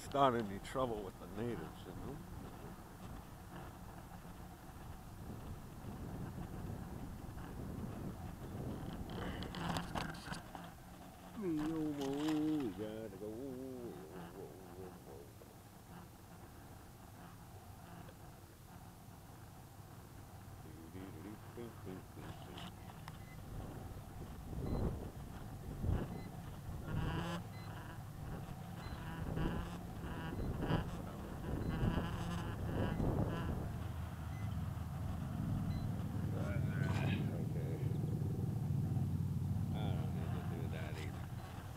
start any trouble with the natives, you know? Me, oh, oh, we gotta go. Oh, oh, oh, okay. I don't need to do that either.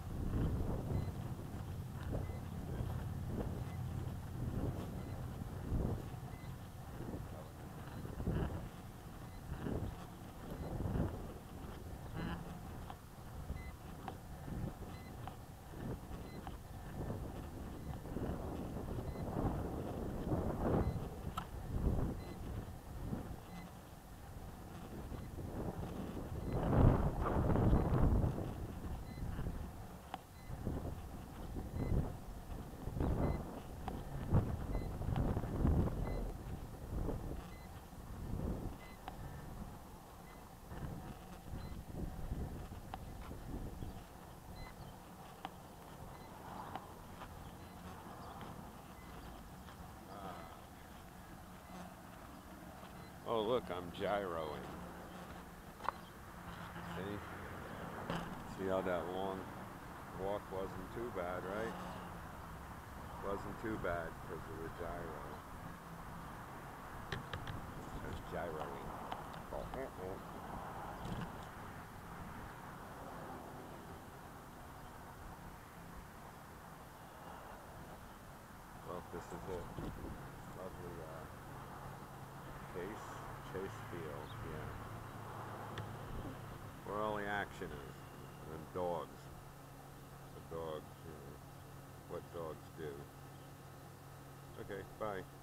Oh, look, I'm gyroing. See? See how that long walk wasn't too bad, right? Wasn't too bad because of the gyro. Just gyroing. Oh, oh, oh. Well, this is it. Lovely Chase Field, yeah. Where all the action is. And dogs. The dogs, what dogs do. Okay, bye.